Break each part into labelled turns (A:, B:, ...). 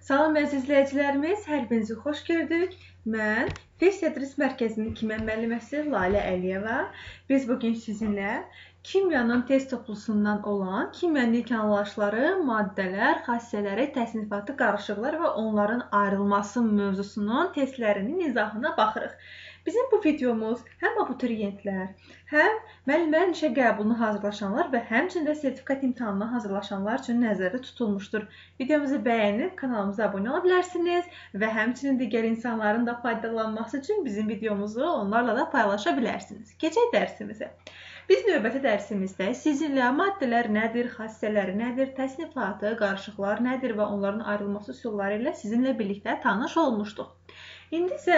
A: Salam əziz izləyicilərimiz, hər birinizi xoş gördük. Mən Fes Tədris Mərkəzinin kimya müəlliməsi Lalə Əliyeva. Biz bugün sizinlə kimyanın test toplusundan olan kimyanın ilk anlayışları, maddələr, xassələri, təsnifatı, qarışıqlar və onların ayrılması mövzusunun testlərinin izahına baxırıq. Bizim bu videomuz həm abituriyentlər, həm müəllimlərin işə qəbuluna hazırlaşanlar və həmçinin də sertifikat imtahanına hazırlaşanlar üçün nəzərdə tutulmuşdur. Videomuzu bəyənib kanalımıza abunə ola bilərsiniz və həmçinin digər insanların da faydalanması üçün bizim videomuzu onlarla da paylaşa bilərsiniz. Keçək dərsimizə. Biz növbəti dərsimizdə sizinlə maddələr nədir, xassələri nədir, təsnifatı, qarışıqlar nədir və onların ayrılması üsulları ilə sizinlə birlikdə tanış olmuşduq. İndi isə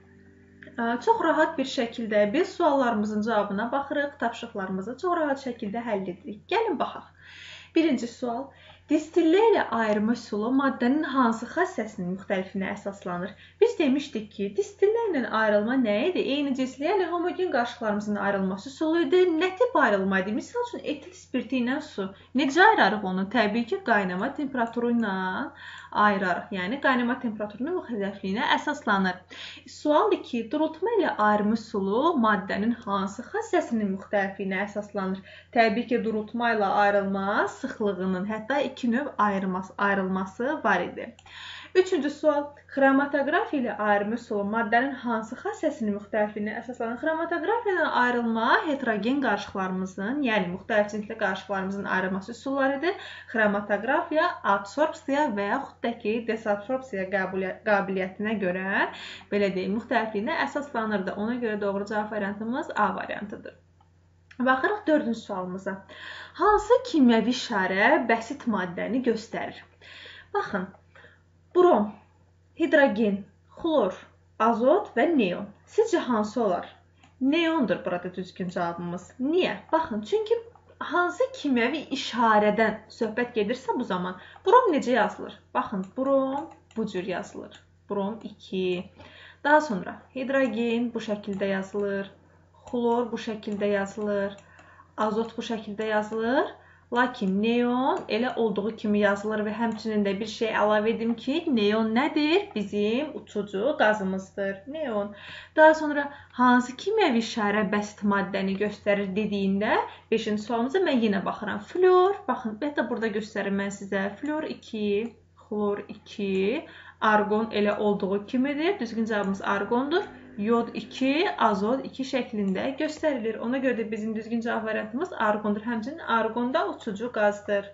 A: çox rahat bir şəkildə biz suallarımızın cavabına baxırıq, tapşırıqlarımızı çox rahat şəkildə həll edirik. Gəlin baxaq. Birinci sual. Distillə ilə ayırma üsulu maddənin hansı xassəsinin müxtəlifinə əsaslanır? Biz demişdik ki, distillə ilə ayrılma nə idi? Eyni cinsli, yəni homogen qarışıqlarımızın ayrılması üsulu idi. Nə tip ayrılma idi? Misal üçün, etil spirti ilə su. Necə ayırarıq onu? Təbii ki, qaynama temperaturu ilə ayırarıq. Yəni, qaynama temperaturunun müxtəlifliyinə əsaslanır. Sual 2. Durultma ilə ayırma üsulu maddənin hansı xassəsinin müxtəlifliyinə əsaslanır? Təbii ki, durultma ilə ayrılma sıxlığının, hətta iki növ ayrılması var idi. Üçüncü sual. Xromatoqrafiya ilə ayırma üsulu maddənin hansı xassəsinin müxtəlifliyinə əsaslanır? Xromatoqrafiya ilə ayrılma heterogen qarışıqlarımızın, yəni müxtəlif cinsli qarışıqlarımızın ayrılması üsullarıdır. Xromatoqrafiya absorpsiya və yaxud da ki, desabsorpsiya qabiliyyətinə görə, belə deyim, müxtəlifliyinə əsaslanırdı. Ona görə doğru cavab variantımız A variantıdır. Baxırıq 4-cü sualımıza. Hansı kimyəvi işarə bəsit maddəni göstərir? Baxın, brom, hidrogen, xlor, azot və neon. Sizcə hansı olar? Neondur burada düzgün cavabımız. Niyə? Baxın, çünki hansı kimyəvi işarədən söhbət gedirsə bu zaman brom necə yazılır? Baxın, brom bu cür yazılır. Brom 2. Daha sonra hidrogen bu şəkildə yazılır. Xlor bu şəkildə yazılır, azot bu şəkildə yazılır, lakin neon elə olduğu kimi yazılır və həmçinin də bir şey əlavə edim ki, neon nədir? Bizim uçucu qazımızdır, neon. Daha sonra hansı kimyəvi işarə bəsit maddəni göstərir dediyində 5-ci sualımıza mən yenə baxıram. Flor, baxın, hətta burada göstərim mən sizə. Flor 2, xlor 2, argon elə olduğu kimidir. Düzgün cavabımız argondur. Yod 2, azot 2 şəklində göstərilir. Ona görə də bizim düzgün cavab variantımız argondur. Həmçinin argon da uçucu qazdır.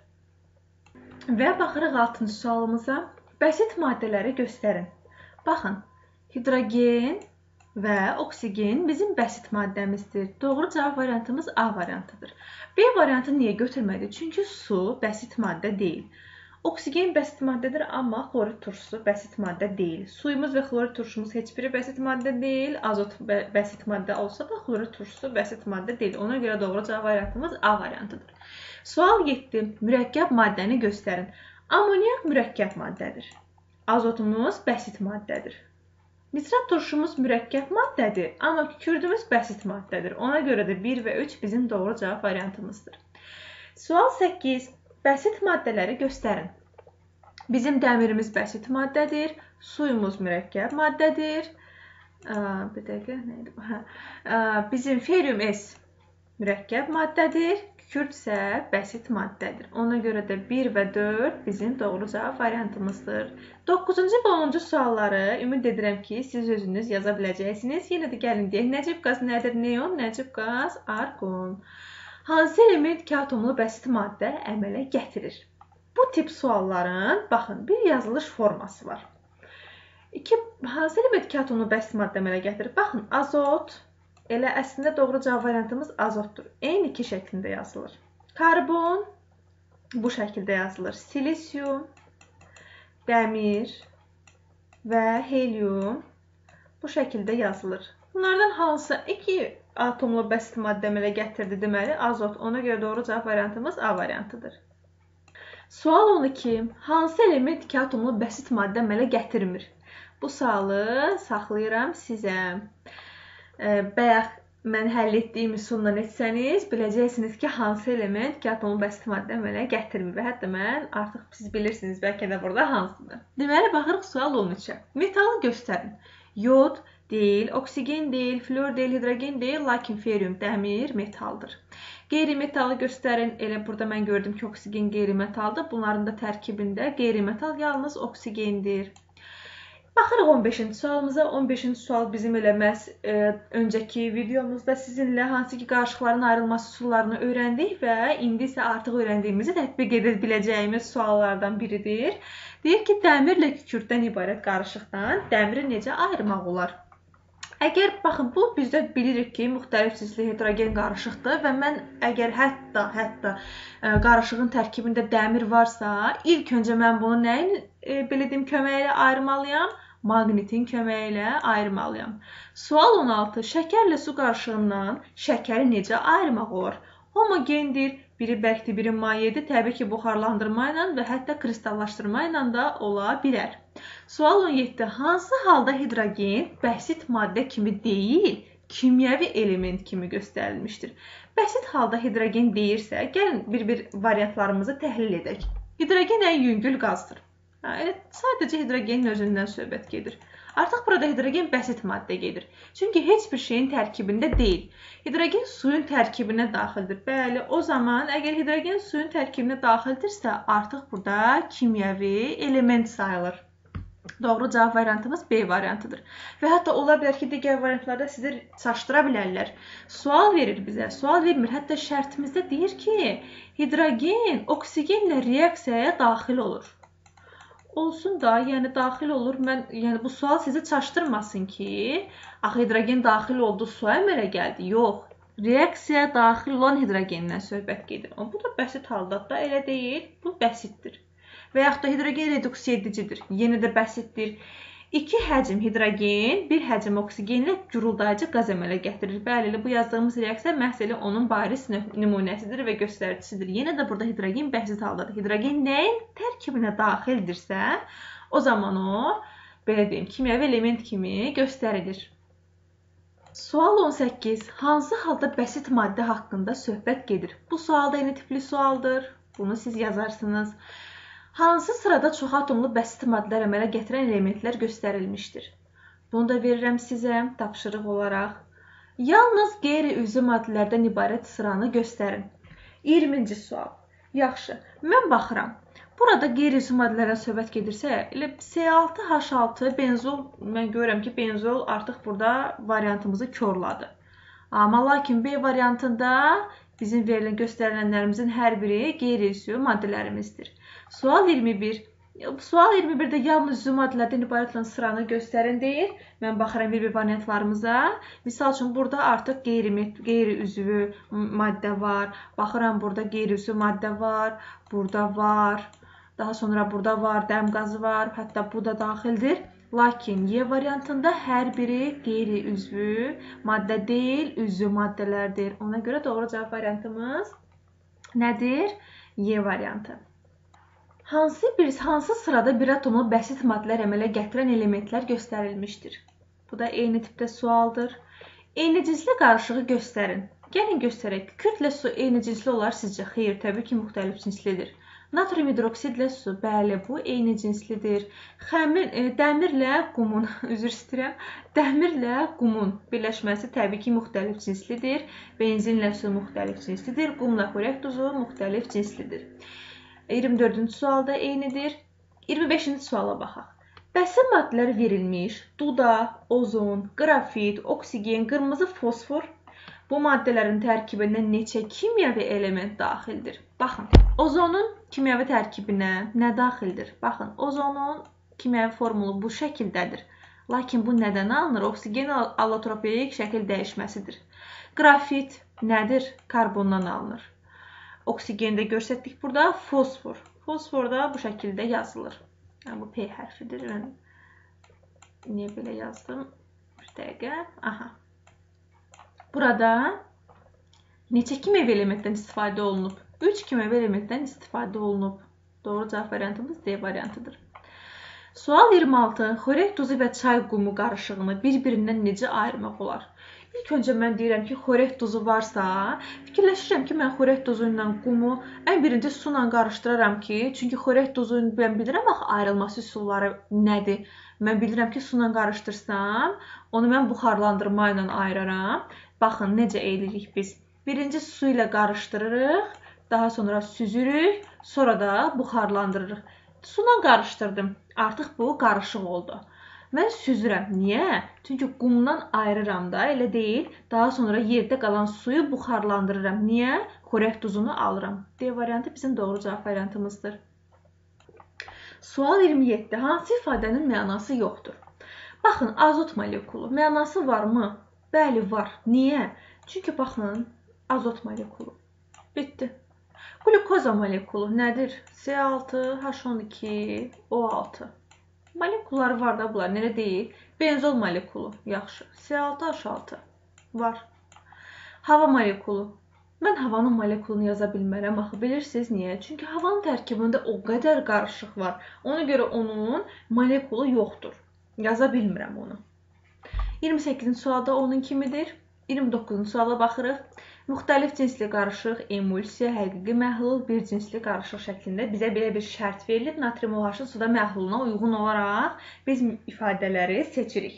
A: Və baxırıq 6-cı sualımıza. Bəsit maddələri göstərin. Baxın, hidrogen və oksigen bizim bəsit maddəmizdir. Doğru cavab variantımız A variantıdır. B variantı niyə götürmədik? Çünki su bəsit maddə deyil. Oksigen bəsit maddədir, amma xlorid turşusu bəsit maddə deyil. Suyumuz və xlorid turşumuz heç biri bəsit maddə deyil. Azot bəsit maddə olsa da xlorid turşusu bəsit maddə deyil. Ona görə doğru cavab variantımız A variantıdır. Sual 7. Mürəkkəb maddəni göstərin. Amoniak mürəkkəb maddədir. Azotumuz bəsit maddədir. Nitrat turşumuz mürəkkəb maddədir, amma kükürdümüz bəsit maddədir. Ona görə də 1 və 3 bizim doğru cavab variantımızdır. Sual 8. Bəsit maddələri göstərin. Bizim dəmirimiz bəsit maddədir, suyumuz mürəkkəb maddədir. Bir dəqiqə, nə idi bu? Bizim ferium S mürəkkəb maddədir, kükürt isə bəsit maddədir. Ona görə də 1 və 4 bizim doğru cavab variantımızdır. 9-cu və 10-cu sualları ümid edirəm ki, siz özünüz yaza biləcəksiniz. Yenə də gəlin deyək, nəcib qaz nədir? Neon, nəcib qaz argon. Hansı element iki atomlu bəsit maddə əmələ gətirir? Bu tip sualların, baxın, bir yazılış forması var. Hansı element iki atomlu bəsit maddə əmələ gətirir? Baxın, azot, elə əslində doğru cavab variantımız azotdur. N2 şəklində yazılır. Karbon bu şəkildə yazılır. Silisium, dəmir və helium bu şəkildə yazılır. Bunlardan hansı iki atomlu bəsit maddə əmələ gətirdi deməli azot. Ona görə doğru cavab variantımız A variantıdır. Sual 12. Hansı element iki atomlu bəsit maddə əmələ gətirmir? Bu sualı saxlayıram sizə. Bayaq mən həll etdiyim üsulla etsəniz, biləcəksiniz ki, hansı element ki, atomu bəsit maddə əmələ gətirmir. Və hətta mən artıq siz bilirsiniz, bəlkə də burada hansıdır. Deməli, baxırıq sual 13-ə. Metalı göstərin. Yod deyil, oksigen deyil, flor deyil, hidrogen deyil, lakin ferium, dəmir metaldır. Qeyri-metalı göstərin. Elə burada mən gördüm ki, oksigen qeyri-metaldır. Bunların da tərkibində qeyri-metal yalnız oksigendir. Baxırıq 15-ci sualımıza. 15-ci sual bizim eləməz öncəki videomuzda sizinlə hansı ki qarışıqların ayrılması üsullarını öyrəndik və indi isə artıq öyrəndiyimizi tətbiq edə biləcəyimiz suallardan biridir. Deyir ki, dəmirlə kükürddən ibarət qarışıqdan dəmiri necə ayırmaq olar? Əgər, baxın, bu bizdə bilirik ki, müxtəlif cinsli heterogen qarışıqdır və mən əgər hətta qarışığın tərkibində dəmir varsa, ilk öncə mən bunu nəyin köməyi ilə ayırmalıyam? Maqnitin köməyi ilə ayırmalıyam. Sual 16. Şəkərlə su qarışığından şəkəri necə ayırmaq olar? Homogendir, biri bərkdir, biri mayedir. Təbii ki, buxarlandırma ilə və hətta kristallaşdırma ilə də ola bilər. Sual 17. Hansı halda hidrogen bəsit maddə kimi deyil, kimyəvi element kimi göstərilmişdir? Bəsit halda hidrogen deyirsə, gəlin bir variantlarımızı təhlil edək. Hidrogen ən yüngül qazdır. Sadəcə hidrogenin özündən söhbət gedir. Artıq burada hidrogen bəsit maddə gedir. Çünki heç bir şeyin tərkibində deyil. Hidrogen suyun tərkibinə daxildir. Bəli, o zaman əgər hidrogen suyun tərkibinə daxildirsə, artıq burada kimyəvi element sayılır. Doğru cavab variantımız B variantıdır. Və hətta ola bilər ki, digər variantlarda sizi çaşdıra bilərlər. Sual verir bizə, sual vermir. Hətta şərtimizdə deyir ki, hidrogen oksigenlə reaksiyaya daxil olur. Olsun da, yəni daxil olur. Yəni bu sual sizi çaşdırmasın ki, hidrogen daxil oldu, su əmələ gəldi. Yox, reaksiyaya daxil olan hidrogendən söhbət gedir. Amma bu da bəsit halda da elə deyil, bu bəsitdir. Və yaxud da hidrogen reduksiya edicidir. Yenə də bəsitdir. 2 həcm hidrogen, 1 həcm oksigenlə guruldayıcı qaz əmələ gətirir. Bəli, bu yazdığımız reaksiya məhz elə onun bariz nümunəsidir və göstəricisidir. Yenə də burada hidrogen bəsit haldadır. Hidrogen nəyin tərkibinə daxildirsə, o zaman o, belə deyim, kimyəvi element kimi göstərilir. Sual 18. Hansı halda bəsit maddə haqqında söhbət gedir? Bu sual da eyni tipli sualdır. Bunu siz yazarsınız. Hansı sırada çox atomlu bəsit maddələr əmələ gətirən elementlər göstərilmişdir? Bunu da verirəm sizə tapşırıq olaraq. Yalnız qeyri-üzvü maddələrdən ibarət sıranı göstərin. 20-ci sual. Yaxşı, mən baxıram. Burada qeyri-üzvü maddələrdən söhbət gedirsə, elə C6H6 benzol, mən görürəm ki, benzol artıq burada variantımızı korladı. Amma lakin B variantında bizim verilən göstərilənlərimizin hər biri qeyri-üzvü maddələrimizdir. Sual 21. Sual 21-də yalnız üzvü maddələrdən ibarət olan sıranı göstərin deyir. Mən baxıram bir variantlarımıza. Misal üçün, burada artıq qeyri-üzvü maddə var. Baxıram, burada qeyri-üzvü maddə var. Burada var. Daha sonra burada var, dəm qazı var. Hətta bu da daxildir. Lakin Y variantında hər biri qeyri-üzvü maddə deyil, üzvü maddələrdir. Ona görə doğru cavab variantımız nədir? Y variantı. Hansı sırada bir atomlu bəsit maddələr əmələ gətirən elementlər göstərilmişdir? Bu da eyni tipdə sualdır. Eyni cinsli qarışığı göstərin. Gəlin göstərək. Kükürdlə su eyni cinsli olar sizcə? Xeyr, təbii ki, müxtəlif cinslidir. Natrium hidroksidlə su, bəli, bu eyni cinslidir. Dəmirlə qumun, üzr istəyirəm, dəmirlə qumun birləşməsi təbii ki, müxtəlif cinslidir. Benzinlə su müxtəlif cinslidir. Qumla xörək duzu müxtəlif cinslidir. 24-cü sualda eynidir. 25-ci suala baxaq. Bəsit maddələr verilmiş, duda, ozon, qrafit, oksigen, qırmızı fosfor. Bu maddələrin tərkibində neçə kimyəvi element daxildir? Baxın, ozonun kimyəvi tərkibinə nə daxildir? Baxın, ozonun kimyəvi formulu bu şəkildədir. Lakin bu nədən alınır? Oksigen allotropik şəkil dəyişməsidir. Qrafit nədir? Karbondan alınır. Oksigeni də göstərdik burada. Fosfor. Fosfor da bu şəkildə yazılır. Yəni, bu P hərfidir. Mən niyə belə yazdım? Bir dəqiqə. Aha. Burada neçə kimyəvi elementdən istifadə olunub? 3 kimyəvi elementdən istifadə olunub. Doğru cavab variantımız D variantıdır. Sual 26. Xörək duzu və çay qumu qarışığını bir-birindən necə ayırmaq olar? İlk öncə mən deyirəm ki, xörək duzu varsa, fikirləşirəm ki, mən xörək duzu ilə qumu ən birinci su ilə qarışdıraram ki, çünki xörək duzu mən bilirəm axı ayrılması üsulları nədir. Mən bilirəm ki, su ilə qarışdırsam, onu mən buxarlandırma ilə ayıraram. Baxın, necə edirik biz. Birinci su ilə qarışdırırıq, daha sonra süzürük, sonra da buxarlandırırıq. Su ilə qarışdırdım, artıq bu qarışıq oldu. Mən süzürəm. Niyə? Çünki qumdan ayırıram da, elə deyil. Daha sonra yerdə qalan suyu buxarlandırıram. Niyə? Xörək duzunu alıram. D variantı bizim doğru cavab variantımızdır. Sual 27. Hansı ifadənin mənası yoxdur? Baxın, azot molekulu. Mənası varmı? Bəli, var. Niyə? Çünki baxın, azot molekulu. Bitdi. Glukoza molekulu nədir? C6, H12, O6. Molekulları var da bunlar, nerə deyil? Benzol molekulu, yaxşı. C6H6 var. Hava molekulu. Mən havanın molekulunu yaza bilmərəm, axı bilirsiniz niyə? Çünki havanın tərkibində o qədər qarışıq var. Ona görə onun molekulu yoxdur. Yaza bilmirəm onu. 28-ci sualda onun kimidir? 29-cu suala baxırıq. Müxtəlif cinsli qarışıq, emulsiya, həqiqi məhlul, bir cinsli qarışıq şəklində bizə belə bir şərt verilib. Natrium OH-ın suda məhluluna uyğun olaraq biz ifadələri seçirik.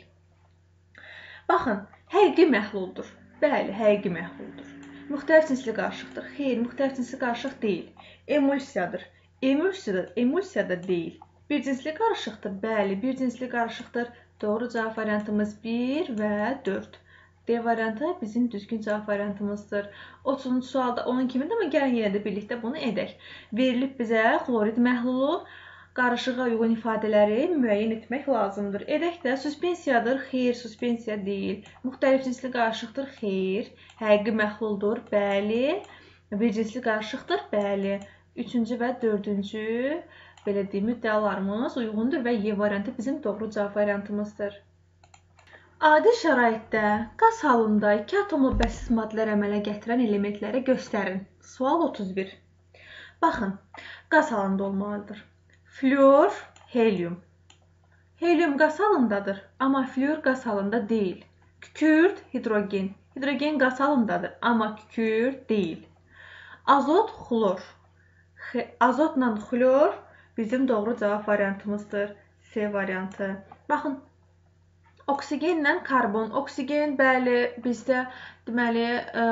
A: Baxın, həqiqi məhluldur. Bəli, həqiqi məhluldur. Müxtəlif cinsli qarışıqdır. Xeyr, müxtəlif cinsli qarışıq deyil. Emulsiyadır. Emulsiya da deyil. Bir cinsli qarışıqdır. Bəli, bir cinsli qarışıqdır. Doğru cavab variantımız 1 və 4. D variantı bizim düzgün cavab variantımızdır. 30-cu sualda onun kimidir, amma gəlin yenə də birlikdə bunu edək. Verilib bizə xlorid məhlulu, qarışığa uyğun ifadələri müəyyən etmək lazımdır. Edək də, suspensiyadır, xeyr, suspensiya deyil. Müxtəlif cinsli qarışıqdır, xeyr. Həqiqi məhluldur, bəli. Bir cinsli qarışıqdır, bəli. 3-cü və 4-cü belə deyim, müddəalarımız uyğundur və Y variantı bizim doğru cavab variantımızdır. Adi şəraitdə qaz halında 2 atomlu bəsiz maddələr əmələ gətirən elementləri göstərin. Sual 31. Baxın, qaz halında olmalıdır. Fluor, helyum. Helyum qaz halındadır, amma fluor qaz halında deyil. Kükürt, hidrogen. Hidrogen qaz halındadır, amma kükürt deyil. Azot, xlor. Azotla xlor bizim doğru cavab variantımızdır. C variantı. Baxın, oksigenlə karbon. Oksigen, bəli, bizdə deməli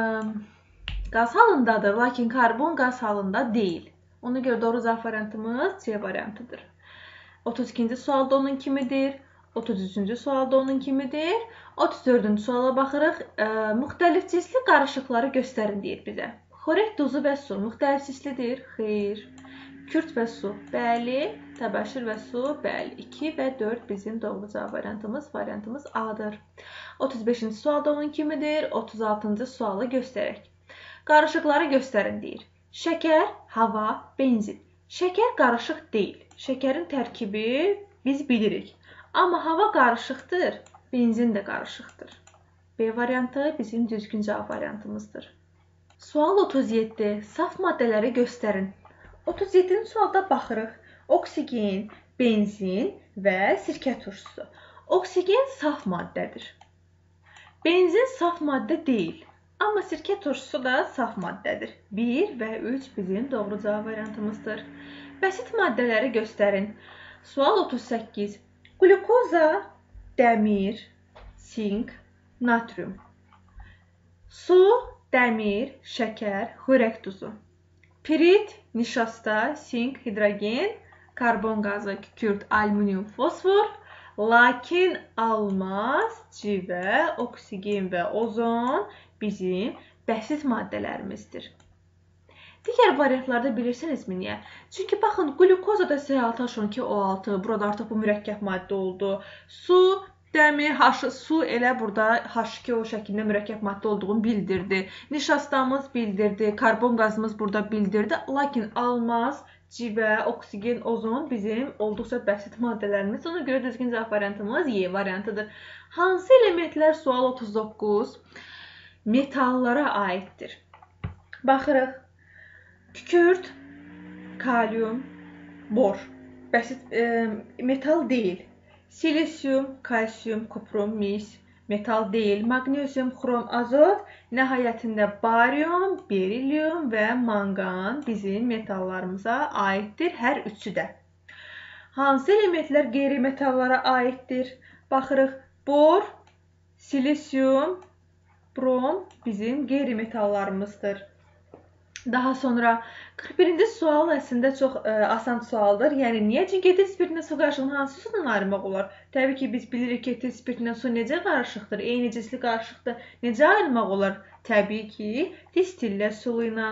A: qaz halındadır, lakin karbon qaz halında deyil. Ona görə doğru cavab variantımız C variantıdır. 32-ci sualda onun kimidir? 33-cü sualda onun kimidir? 34-cü suala baxırıq. Müxtəlif cinsli qarışıqları göstərin deyir bizə. Xörək duzu və su müxtəlif cinslidir? Xeyr. Kürt və su, bəli. Təbəşir və su, bəli. 2 və 4 bizim doğru cavab variantımız A-dır. 35-ci sualda onun kimidir? 36-cı sualı göstərək. Qarışıqları göstərin deyir. Şəkər, hava, benzin. Şəkər qarışıq deyil. Şəkərin tərkibi biz bilirik. Amma hava qarışıqdır, benzin də qarışıqdır. B variantı bizim düzgün cavab variantımızdır. Sual 37. Saf maddələri göstərin. 37-ci sualda baxırıq. Oksigen, benzin və sirkə turşusu. Oksigen saf maddədir. Benzin saf maddə deyil. Amma sirkə turşusu da saf maddədir. 1 və 3 bizim doğru cavab variantımızdır. Bəsit maddələri göstərin. Sual 38. Glukoza, dəmir, sink, natrium. Su, dəmir, şəkər, xörək duzu. Pirit, nişasta, sink, hidrogen, karbon qazı, kükürt, alüminium, fosfor. Lakin almaz, civə, oksigen və ozon bizim bəsit maddələrimizdir. Digər variantlarda bilirsinizmi niyə? Çünki baxın, glukozada C6H12O6, burada artıq bu mürəkkəb maddə oldu. Su, dəmir, su elə burada H2O şəklində mürəkkəb maddə olduğunu bildirdi. Nişastamız bildirdi, karbon qazımız burada bildirdi. Lakin almaz, civə, oksigen, ozon bizim olduqca bəsit maddələrimiz. Ona görə düzgün cavab variantımız Y variantıdır. Hansı elementlər sual 39 metallara aiddir? Baxırıq. Kükürt, kalium, bor. Bəsit metal deyil. Silisium, kalsium, kuprum, mis, metal deyil. Maqnezium, xrom, azot, nəhayətində barium, berilyum və manqan bizim metallarımıza aiddir, hər üçü də. Hansı elementlər qeyri-metallara aiddir? Baxırıq, bor, silisium, brom bizim qeyri-metallarımızdır. Daha sonra 41-ci sual əslində çox asan sualdır. Yəni, niyə? Çünki etil spirtinlə su qarışığını hansı sudan ayırmaq olar? Təbii ki, biz bilirik ki, etil spirtinlə su necə qarışıqdır? Eyni cinsli qarışıqda necə ayırmaq olar? Təbii ki, distillə sulu ilə.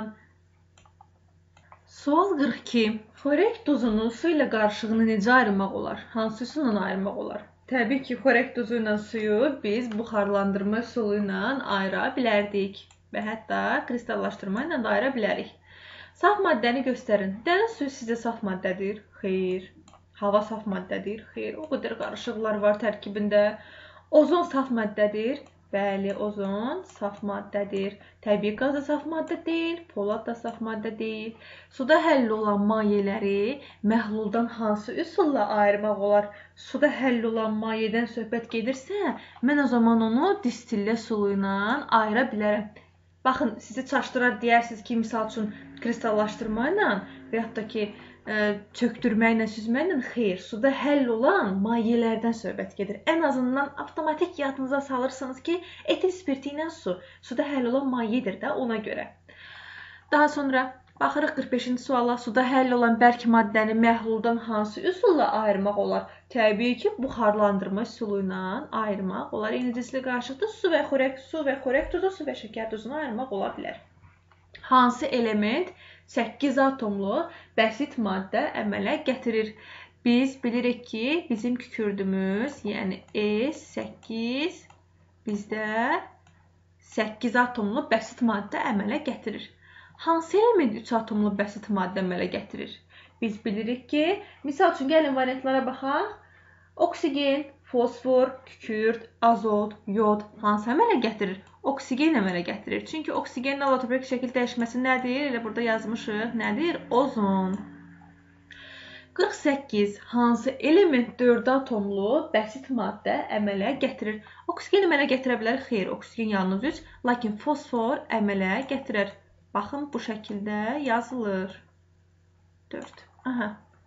A: Sual 42. Xörək duzunu su ilə qarışığını necə ayırmaq olar? Hansı sudan ayırmaq olar? Təbii ki, xörək duzu ilə suyu biz buxarlandırma üsulu ilə ayıra bilərdik və hətta kristallaşdırma ilə da ayıra bilərik. Saf maddəni göstərin. Dəniz suyu sizcə saf maddədir? Xeyr. Hava saf maddədir? Xeyr. O qədər qarışıqlar var tərkibində. Ozon saf maddədir? Bəli, ozon saf maddədir. Təbii qaz da saf maddə deyil, polad da saf maddə deyil. Suda həll olan mayeləri məhluldan hansı üsulla ayırmaq olar? Suda həll olan mayədən söhbət gedirsə, mən o zaman onu distillə sulu ilə ayıra bilərəm. Baxın, sizi çaşdırar, deyərsiniz ki, misal üçün kristallaşdırma ilə və yaxud da ki, çöktürməklə, süzməklə xeyr, suda həll olan mayelərdən söhbət gedir. Ən azından avtomatik yadınıza salırsınız ki, etil spirti ilə su, suda həll olan mayedir də ona görə. Daha sonra baxırıq 45-ci suala, suda həll olan bərk maddəni məhluldan hansı üsulla ayırmaq olar? Təbii ki, buxarlandırma üsulu ilə ayırmaq olar. Eyni cinsli qarışıqda su və xörək duzu, su və şəkər duzunu ayırmaq ola bilər. Hansı element 8 atomlu bəsit maddə əmələ gətirir? Biz bilirik ki, bizim kükürdümüz, yəni E8 bizdə 8 atomlu bəsit maddə əmələ gətirir. Hansı element 3 atomlu bəsit maddə əmələ gətirir? Biz bilirik ki, misal üçün gəlin variantlara baxaq. Oksigen, fosfor, kükürt, azot, yod hansı əmələ gətirir? Oksigen əmələ gətirir. Çünki oksigenin allotropik şəkil dəyişməsi nədir? Elə burada yazmışıq. Nədir? Ozon. 48. Hansı element 4 atomlu bəsit maddə əmələ gətirir? Oksigen əmələ gətirə bilər? Xeyr, oksigen yalnız 3, lakin fosfor əmələ gətirir. Baxın, bu şəkildə yazılır. 4. Aha.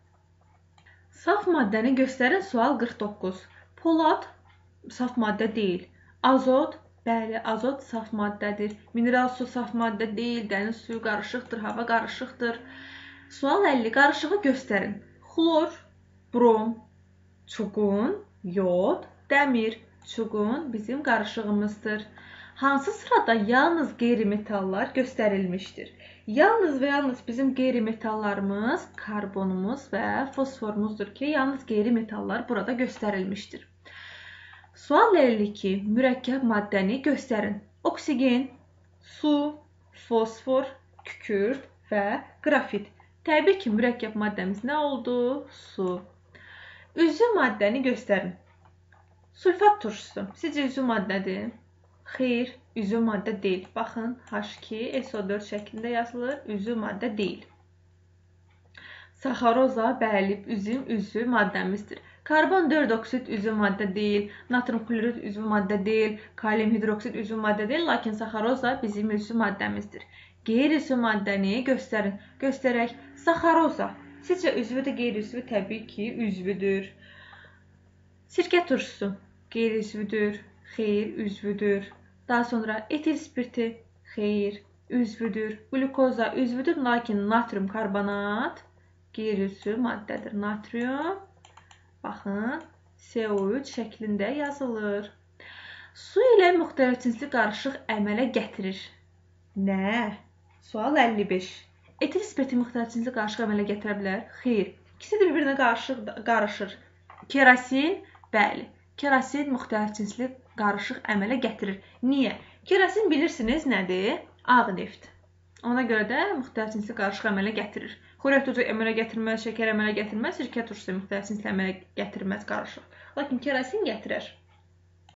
A: Saf maddəni göstərin, sual 49. Polad saf maddə deyil. Azot, bəli, azot saf maddədir. Mineral su saf maddə deyil, dəniz suyu qarışıqdır, hava qarışıqdır. Sual 50. Qarışığı göstərin. Xlor, brom, çuqun, yod, dəmir. Çuqun bizim qarışığımızdır. Hansı sırada yalnız qeyri-metallar göstərilmişdir? Yalnız və yalnız bizim qeyri-metallarımız karbonumuz və fosforumuzdur ki, yalnız qeyri-metallar burada göstərilmişdir. Sual 52. Mürəkkəb maddəni göstərin. Oksigen, su, fosfor, kükürt və qrafit. Təbii ki, mürəkkəb maddəmiz nə oldu? Su. Üzvü maddəni göstərin. Sulfat turşusu. Sizcə üzvü maddədir? Xeyr, üzvü maddə deyil. Baxın, H2SO4 şəklində yazılır. Üzvü maddə deyil. Saxaroza, bəli, üzvü maddəmizdir. Karbon 4 oksid üzvü maddə deyil. Natrium klorid üzvü maddə deyil. Kalium hidroksid üzvü maddə deyil. Lakin saxaroza bizim üzvü maddəmizdir. Qeyri-üzvü maddəni göstərin. Göstərək. Saxaroza. Sizcə üzvüdür, qeyri-üzvü? Təbii ki, üzvüdür. Sirkə turşusu. Qeyri-üzvüdür. Xeyr, üzvüdür. Daha sonra etil spirti, xeyr, üzvüdür. Glukoza üzvüdür, lakin natrium karbonat qeyri-üzvü maddədir. Natrium, baxın, CO3 şəklində yazılır. Su ilə müxtəlif cinsli qarışıq əmələ gətirir. Nə? Sual 55. Etil spirti müxtəlif cinsli qarışıq əmələ gətirə bilər? Xeyr. İkisi də bir-birinə qarışır. Kerosin, bəli. Kerosin müxtəlif cinsli qarışıq əmələ gətirir. Niyə? Kerosin bilirsiniz nədir? Ağ neft. Ona görə də müxtəlif cinsli qarışıq əmələ gətirir. Xörək duzu əmələ gətirməz, şəkər əmələ gətirməz, sirkə turşusu müxtəlif cinsli əmələ gətirməz qarışıq. Lakin kerosin gətirər.